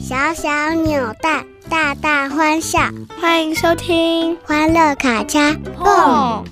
小小扭蛋，大大欢笑。 欢迎收听欢乐卡恰蹦。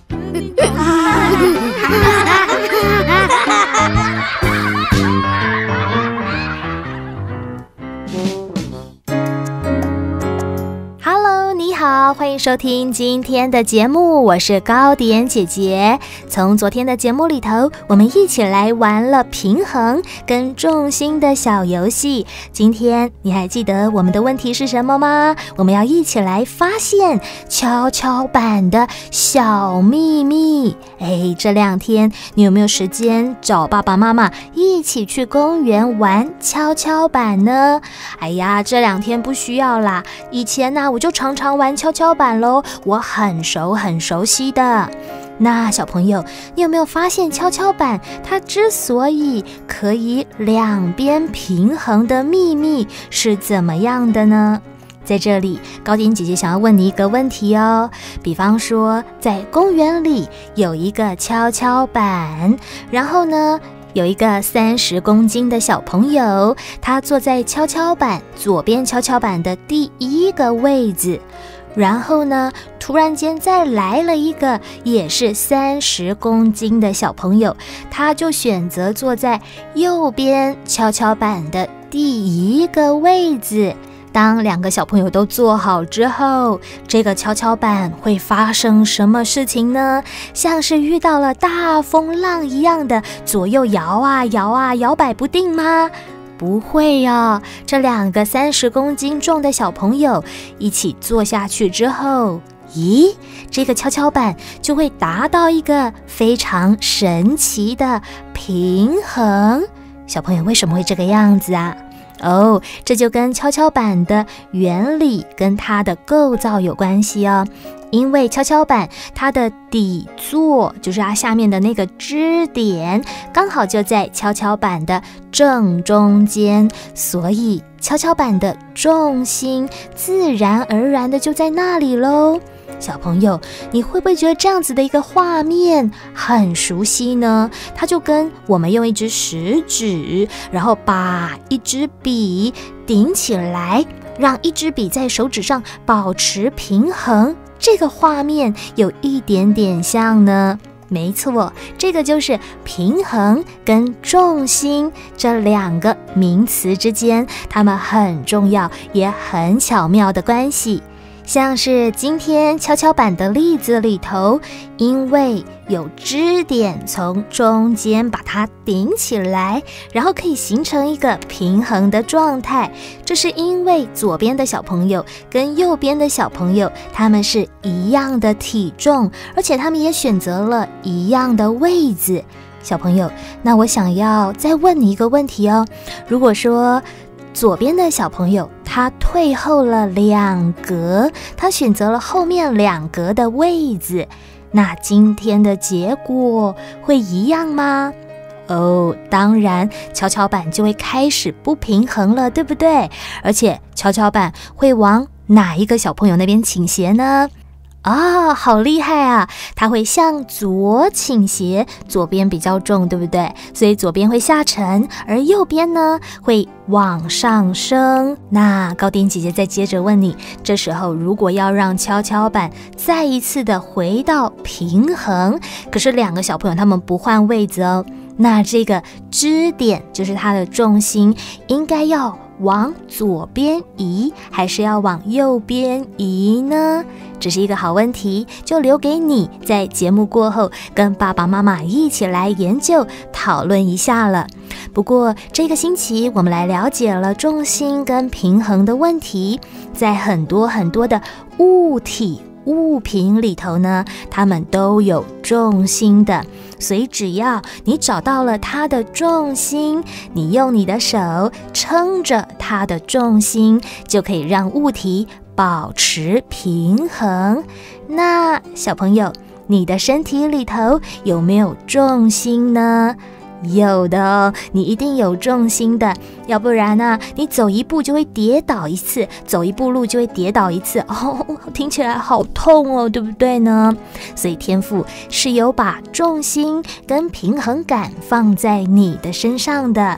你好，欢迎收听今天的节目，我是高点姐姐。从昨天的节目里头，我们一起来玩了平衡跟重心的小游戏。今天你还记得我们的问题是什么吗？我们要一起来发现跷跷板的小秘密。这2天你有没有时间找爸爸妈妈一起去公园玩跷跷板呢？这2天不需要啦，以前我就常常玩跷跷板咯，我很熟悉的。那小朋友，你有没有发现跷跷板它之所以可以两边平衡的秘密是怎么样的呢？在这里，高点姐姐想要问你一个问题哦。比方说，在公园里有一个跷跷板，然后呢，有一个30公斤的小朋友，他坐在跷跷板左边跷跷板的第1个位置。然后呢，突然间再来了一个也是30公斤的小朋友，他就选择坐在右边跷跷板的第1个位置。当2个小朋友都坐好之后，这个跷跷板会发生什么事情呢？像是遇到了大风浪一样的左右摇啊摇啊，摇摆不定吗？不会哦，这2个30公斤重的小朋友一起坐下去之后，咦，这个跷跷板就会达到一个非常神奇的平衡。小朋友，为什么会这个样子啊？这就跟跷跷板的原理跟它的构造有关系哦。因为跷跷板它的底座，就是它下面的那个支点，刚好就在跷跷板的正中间，所以跷跷板的重心自然而然的就在那里咯。小朋友，你会不会觉得这样子的一个画面很熟悉呢？它就跟我们用一只食指，然后把一支笔顶起来，让一支笔在手指上保持平衡，这个画面有一点点像呢。没错，这个就是平衡跟重心这2个名词之间，它们很重要也很巧妙的关系。像是今天跷跷板的例子里头，因为有支点从中间把它顶起来，然后可以形成一个平衡的状态。这是因为左边的小朋友跟右边的小朋友，他们是一样的体重，而且他们也选择了一样的位置。小朋友，那我想要再问你一个问题哦。如果说左边的小朋友他退后了2格，他选择了后面2格的位置，那今天的结果会一样吗？当然，跷跷板就会开始不平衡了，对不对？而且跷跷板会往哪一个小朋友那边倾斜呢？好厉害啊！它会向左倾斜，左边比较重，对不对？所以左边会下沉，而右边呢会往上升。那高点姐姐再接着问你，这时候如果要让跷跷板再一次的回到平衡，可是2个小朋友他们不换位置哦，那这个支点就是它的重心应该要往左边移还是要往右边移呢？这是一个好问题，就留给你在节目过后跟爸爸妈妈一起来研究讨论一下了。不过这个星期我们来了解了重心跟平衡的问题，在很多的物体物品里头呢，它们都有重心的，所以只要你找到了它的重心，你用你的手撑着它的重心，就可以让物体保持平衡。那小朋友，你的身体里头有没有重心呢？有的哦，你一定有重心的，要不然呢，你走一步就会跌倒一次，走一步路就会跌倒一次，听起来好痛哦，对不对呢？所以天父是有把重心跟平衡感放在你的身上的。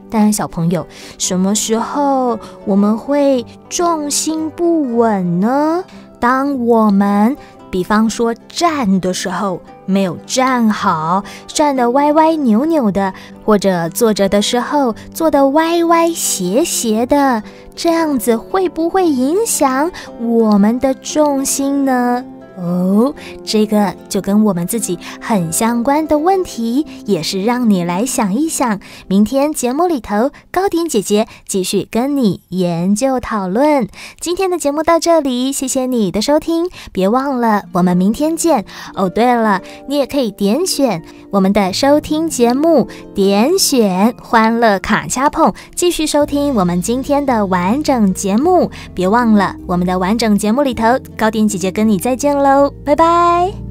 但小朋友，什么时候我们会重心不稳呢？当我们比方说站的时候没有站好，站得歪歪扭扭的，或者坐着的时候坐得歪歪斜斜的，这样子会不会影响我们的重心呢？这个就跟我们自己很相关的问题，也是让你来想一想。明天节目里头，高点姐姐继续跟你研究讨论。今天的节目到这里，谢谢你的收听，别忘了我们明天见。对了，你也可以点选我们的收听节目，点选欢乐卡恰碰，继续收听我们今天的完整节目。别忘了我们的完整节目里头，高点姐姐跟你再见喽，拜拜。